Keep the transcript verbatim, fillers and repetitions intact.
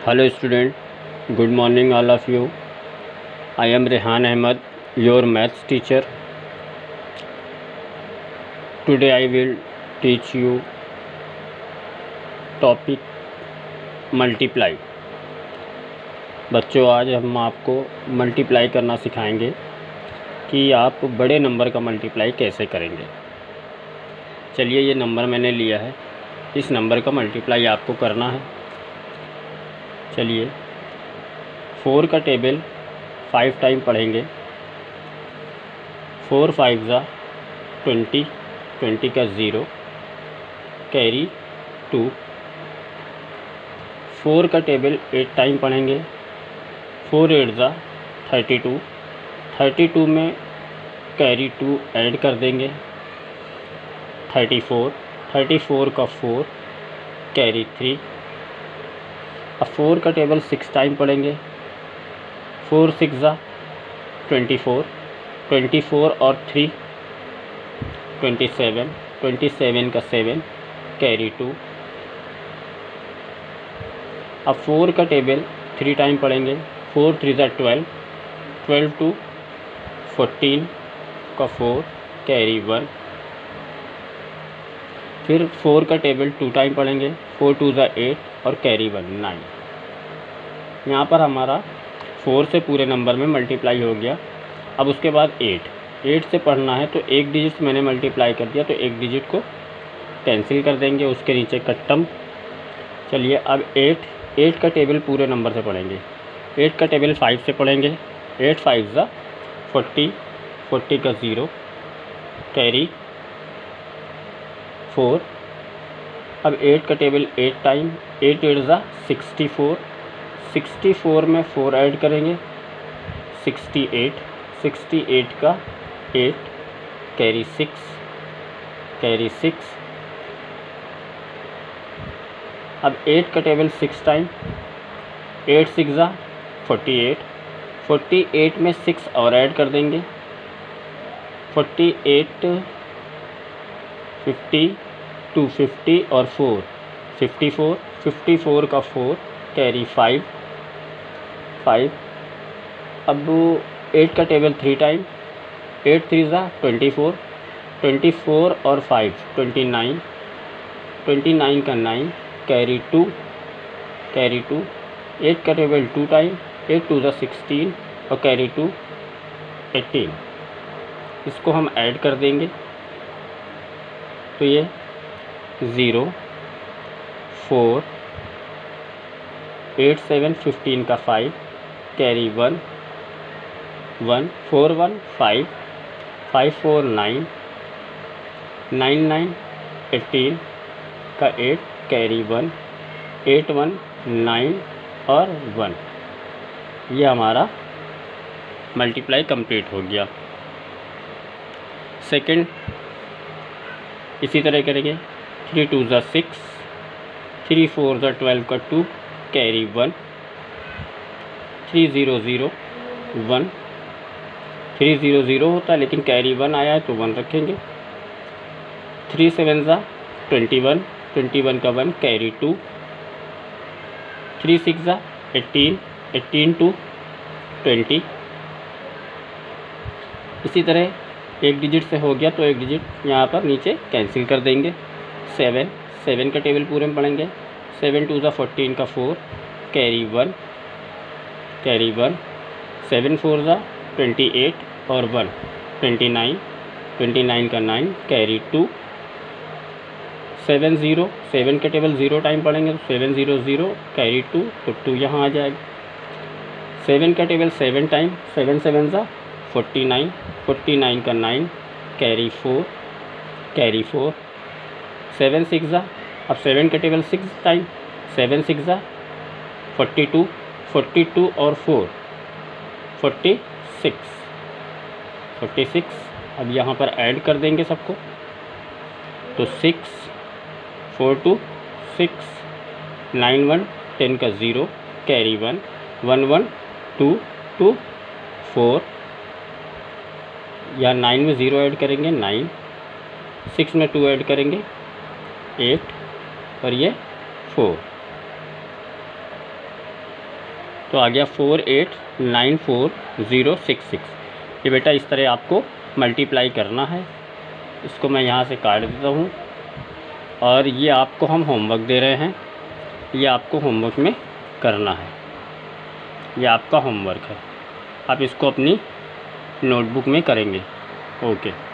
Hello student, good morning all of you. I am Rehan Ahmed, your maths teacher. Today I will teach you topic multiply. बच्चों, आज हम आपको multiply करना सिखाएंगे कि आप बड़े नंबर का मल्टीप्लाई कैसे करेंगे। चलिए, ये नंबर मैंने लिया है, इस नंबर का मल्टीप्लाई आपको करना है। चलिए, फोर का टेबल फाइव टाइम पढ़ेंगे। फोर फाइव ज़ा ट्वेंटी, ट्वेंटी का ज़ीरो, कैरी टू। फोर का टेबल एट टाइम पढ़ेंगे। फोर एट ज़ा थर्टी टू, थर्टी टू में कैरी टू ऐड कर देंगे, थर्टी फोर, थर्टी फोर का फोर, कैरी थ्री। अब फोर का टेबल सिक्स टाइम पढ़ेंगे। फोर सिक्स ज़ा ट्वेंटी फोर, ट्वेंटी फोर और three twenty seven, twenty seven का सेवन, कैरी टू। अब फोर का टेबल थ्री टाइम पढ़ेंगे। फोर थ्री ज़ा ट्वेल्व, ट्वेल्व टू फोर्टीन का फोर, कैरी वन। फिर फोर का टेबल टू टाइम पढ़ेंगे। फोर टू ज़ा एट और कैरी वन, नाइन। यहाँ पर हमारा फोर से पूरे नंबर में मल्टीप्लाई हो गया। अब उसके बाद एट, एट से पढ़ना है तो एक डिजिट मैंने मल्टीप्लाई कर दिया, तो एक डिजिट को कैंसिल कर देंगे, उसके नीचे कट्टम। चलिए, अब एट, एट का टेबल पूरे नंबर से पढ़ेंगे। एट का टेबल फाइव से पढ़ेंगे। एट फाइव ज़ा फोर्टी, फोर्टी का ज़ीरो, कैरी फोर। अब एट का table eight time, eight eight ज़ा सिक्सटी फोर, सिक्सटी फोर में फोर ऐड करेंगे, सिक्सटी एट, सिक्सटी एट का eight, carry six, carry six. अब एट का table six time, eight six ज़ा फोर्टी एट, फोर्टी एट में six और add कर देंगे, forty eight, fifty, two fifty और four, fifty four, fifty four का फोर, कैरी फाइव, फाइव। अब एट का table three time, eight three ज़ा ट्वेंटी फोर, ट्वेंटी फोर और five, twenty nine, twenty nine का nine, carry two, carry two. Eight का table two time, eight two ज़ा sixteen और carry two eighteen. इसको हम ऐड कर देंगे तो ये zero, four, eight seven fifteen का five, carry one, one, four one five, five four nine, nine nine eighteen का eight, carry one, eight one nine और वन। ये हमारा मल्टीप्लाई कंप्लीट हो गया। सेकंड, इसी तरह करेंगे। थ्री टू ज़ा सिक्स, थ्री फोर ज़ा ट्वेल्व का two, carry one, three zero zero one, three zero zero होता है लेकिन कैरी वन आया है तो वन रखेंगे। थ्री सेवन ज़ा ट्वेंटी वन, ट्वेंटी वन का one, carry two. Three six ज़ा एटीन, एटीन टू ट्वेंटी। इसी तरह एक डिजिट से हो गया तो एक डिजिट यहाँ पर नीचे कैंसिल कर देंगे। सेवन, सेवन का टेबल पूरे में पढ़ेंगे। सेवन टू ज़ा फोर्टीन का four, carry one, carry one. Seven four ज़ा ट्वेंटी एट और one, twenty nine, twenty nine का nine, carry two. Seven zero, seven का टेबल ज़ीरो टाइम पढ़ेंगे तो seven zero zero, carry two, तो two यहाँ आ जाएगा। सेवन का table seven time, seven seven ज़ा फोर्टी नाइन, फोर्टी नाइन का nine, carry four, carry four. Seven six ज़ा, अब सेवन का table six time, seven six ज़ा फोर्टी टू, फोर्टी टू और four, forty six, forty six. अब यहाँ पर ऐड कर देंगे सबको तो six, four two six, nine one ten का zero, carry one, one one two, two four. या नाइन में ज़ीरो ऐड करेंगे, नाइन, सिक्स में टू ऐड करेंगे, एट और ये फोर। तो आ गया four eight nine four zero six six. ये बेटा इस तरह आपको मल्टीप्लाई करना है। इसको मैं यहाँ से काट देता हूँ और ये आपको हम होमवर्क दे रहे हैं, ये आपको होमवर्क में करना है, ये आपका होमवर्क है। आप इसको अपनी नोटबुक में करेंगे। ओके।